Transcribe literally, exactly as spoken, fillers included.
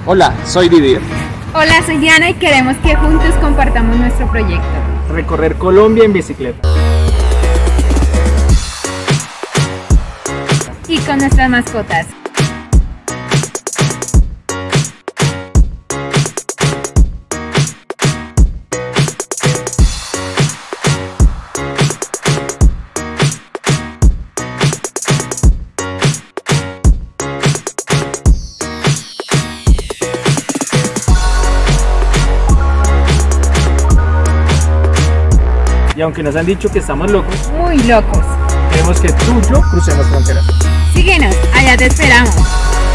Hola, soy Didier. Hola, soy Diana y queremos que juntos compartamos nuestro proyecto. Recorrer Colombia en bicicleta. Y con nuestras mascotas. Y aunque nos han dicho que estamos locos, Muy locos. queremos que tú y yo crucemos fronteras. Síguenos, allá te esperamos.